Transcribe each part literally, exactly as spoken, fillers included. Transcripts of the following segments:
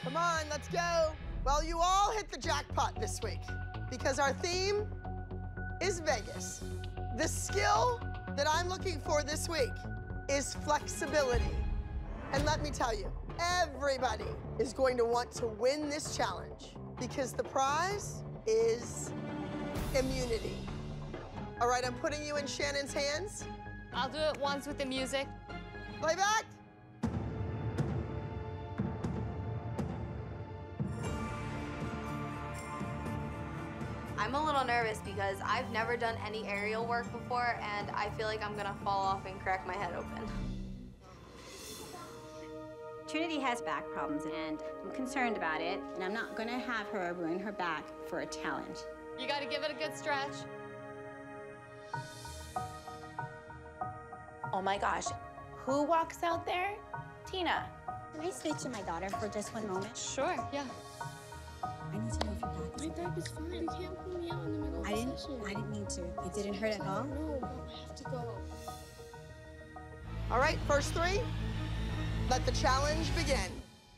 Come on, let's go. Well, you all hit the jackpot this week because our theme is Vegas. The skill that I'm looking for this week is flexibility. And let me tell you, everybody is going to want to win this challenge because the prize is immunity. All right, I'm putting you in Shannon's hands. I'll do it once with the music. Playback. I'm a little nervous because I've never done any aerial work before, and I feel like I'm gonna fall off and crack my head open. Trinity has back problems, and I'm concerned about it, and I'm not gonna have her ruin her back for a challenge. You gotta give it a good stretch. Oh my gosh, who walks out there? Tina. Can I speak to my daughter for just one moment? Sure, yeah. I need to know if your back is My back is fine. You can't pull me out in the middle of I the didn't, session. I didn't mean to. It didn't hurt at all? No, but I have to go. All right, first three. Let the challenge begin.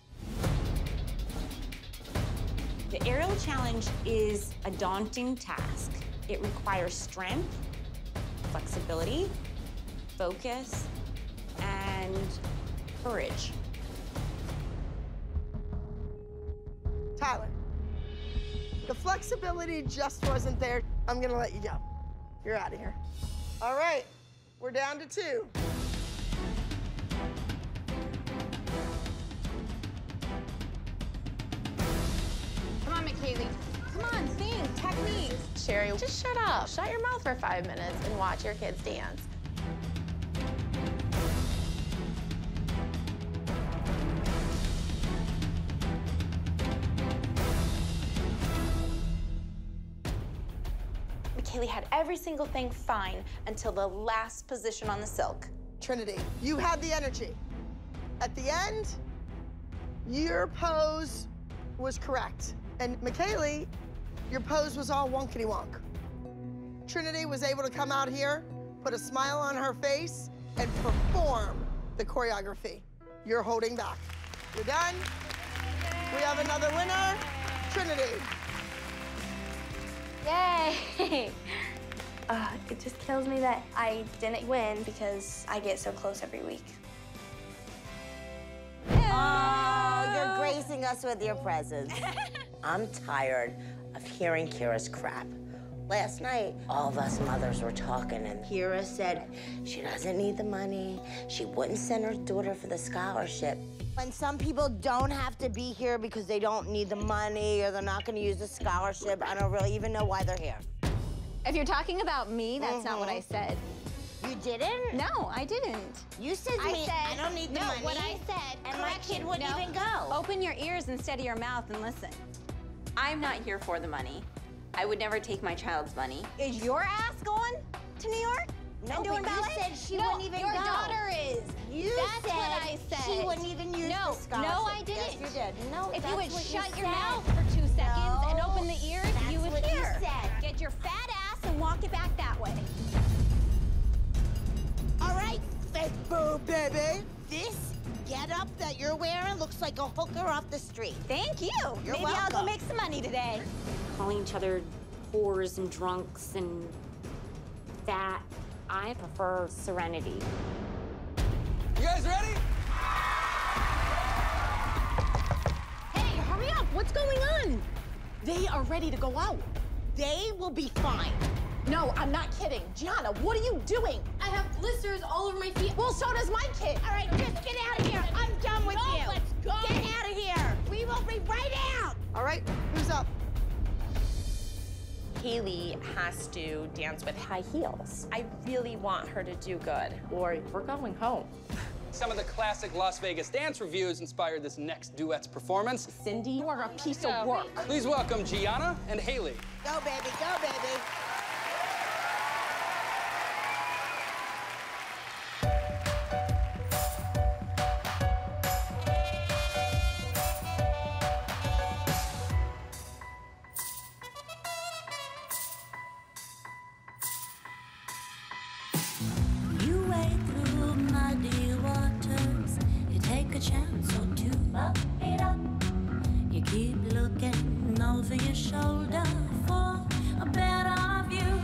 The aerial challenge is a daunting task. It requires strength, flexibility, focus, and courage. Tyler, the flexibility just wasn't there. I'm gonna let you go. You're out of here. All right, we're down to two. Come on, McKaylee. Come on, think, technique. Sherry, just shut up. Shut your mouth for five minutes and watch your kids dance. Kaylee had every single thing fine until the last position on the silk. Trinity, you had the energy. At the end, your pose was correct. And McKaylee, your pose was all wonkety wonk. Trinity was able to come out here, put a smile on her face, and perform the choreography. You're holding back. You're done. We have another winner, Trinity. Yay! uh, it just kills me that I didn't win because I get so close every week. Oh, you're gracing us with your presence. I'm tired of hearing Kira's crap. Last night, all of us mothers were talking, and Kira said she doesn't need the money. She wouldn't send her daughter for the scholarship. When some people don't have to be here because they don't need the money or they're not going to use the scholarship, I don't really even know why they're here. If you're talking about me, that's Mm-hmm. not what I said. You didn't? No, I didn't. You said to I me, said, I don't need the no, money. what I said, and my correction, kid wouldn't no. even go. Open your ears instead of your mouth and listen. I'm not here for the money. I would never take my child's money. Is your ass going to New York? No, and doing but ballet? you said she no, wouldn't even your go. daughter is. You That's said, what I said. she wouldn't even use no, the scholarship. No, I didn't. Yes, you did. No, if that's you would what shut you your said. mouth for two seconds No, and open the ears, that's you would what hear. You said. Get your fat ass and walk it back that way. All right, fake boob, baby. This getup that you're wearing looks like a hooker off the street. Thank you. You're Maybe welcome. I'll go make some money today. Calling each other whores and drunks and fat. I prefer serenity. You guys ready? Hey, hurry up. What's going on? They are ready to go out. They will be fine. No, I'm not kidding. Gianna, what are you doing? I have blisters all over my feet. Well, so does my kid. All right, just get out of here. I'm done with No, you. let's go. Get out of here. We will be right out. All right, who's up? Kaylee has to dance with high heels. I really want her to do good, or we're going home. Some of the classic Las Vegas dance reviews inspired this next duet's performance. Cindy, you are a piece of work. Please welcome Gianna and Haley. Go, baby, go, baby. You wade through muddy waters. You take a chance or two. Up it up. over your shoulder for a better view.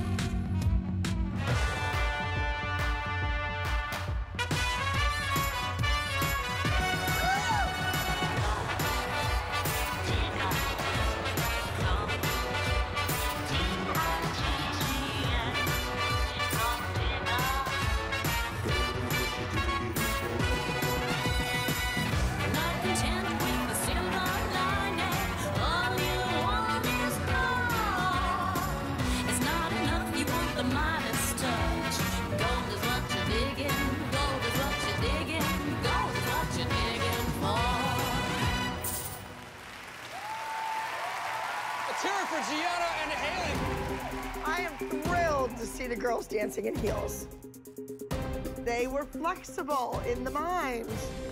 To see the girls dancing in heels. They were flexible in the mind.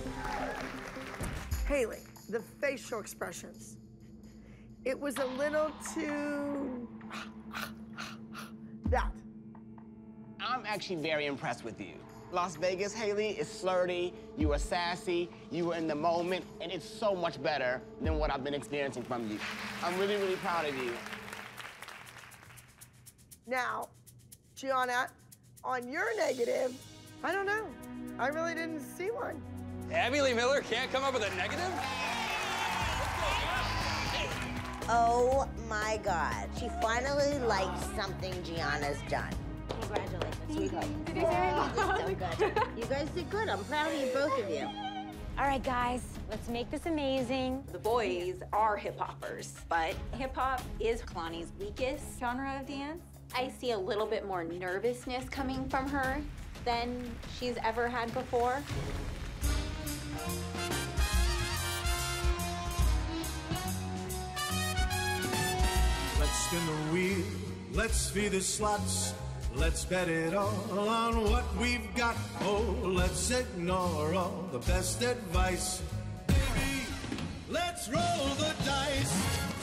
Haley, the facial expressions. It was a little too... that. I'm actually very impressed with you. Las Vegas, Haley, is flirty, you were sassy, you were in the moment, and it's so much better than what I've been experiencing from you. I'm really, really proud of you. Now, Gianna, on your negative, I don't know. I really didn't see one. Abby Lee Miller can't come up with a negative? Oh my God. She finally likes something Gianna's done. Congratulations, sweetheart. Did you say You did so good. You guys did good. I'm proud of you, both of you. All right, guys, let's make this amazing. The boys are hip-hoppers, but hip-hop is Kalani's weakest genre of dance. I see a little bit more nervousness coming from her than she's ever had before. Let's spin the wheel, let's feed the slots, let's bet it all on what we've got. Oh, let's ignore all the best advice. Baby, let's roll the dice.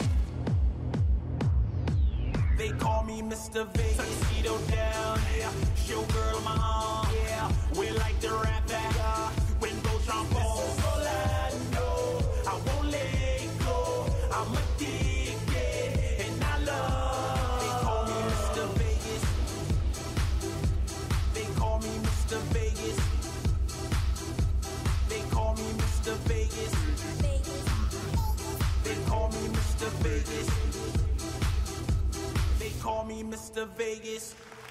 They call me Mister Vegas. Tuxedo down, yeah. Show girl my arm, yeah. We like to rap that, uh, window trombone. All I know, I won't let go. I'm addicted, and I love. They call me Mister Vegas. They call me Mister Vegas. They call me Mister Vegas. They call me Mister Vegas. They call me Mister Vegas.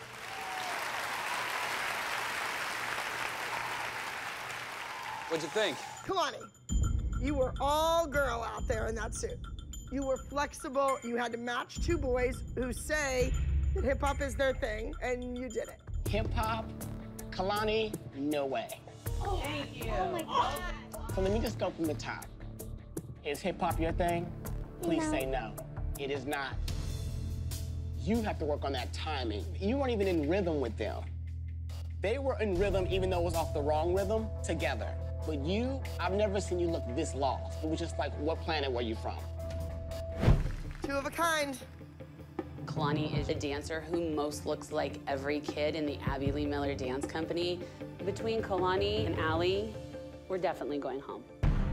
What'd you think? Kalani, you were all girl out there in that suit. You were flexible. You had to match two boys who say that hip-hop is their thing, and you did it. Hip-hop? Kalani? No way. Oh, thank you. Oh, my God. So let me just go from the top. Is hip-hop your thing? Please No. say no. It is not. You have to work on that timing. You weren't even in rhythm with them. They were in rhythm even though it was off the wrong rhythm together. But you, I've never seen you look this lost. It was just like, what planet were you from? Two of a kind. Kalani is a dancer who most looks like every kid in the Abby Lee Miller Dance Company. Between Kalani and Allie, we're definitely going home.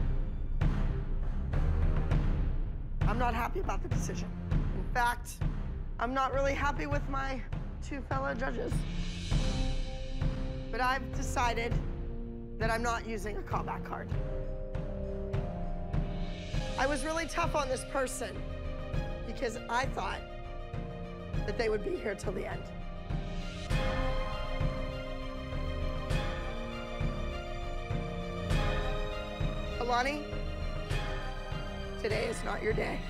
I'm not happy about the decision. In fact, I'm not really happy with my two fellow judges. But I've decided that I'm not using a callback card. I was really tough on this person because I thought that they would be here till the end. Kalani, today is not your day.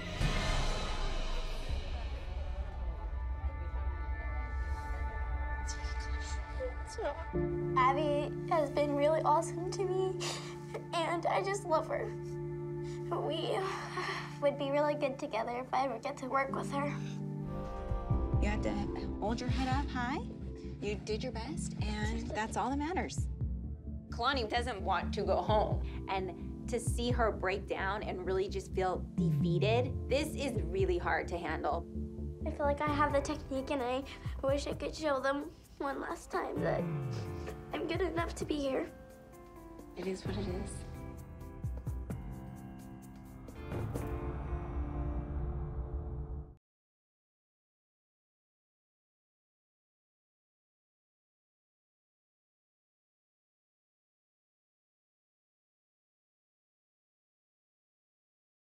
Abby has been really awesome to me, and I just love her. We would be really good together if I ever get to work with her. You have to hold your head up high. You did your best, and that's all that matters. Kalani doesn't want to go home, and to see her break down and really just feel defeated, this is really hard to handle. I feel like I have the technique, and I wish I could show them one last time that I'm good enough to be here. It is what it is.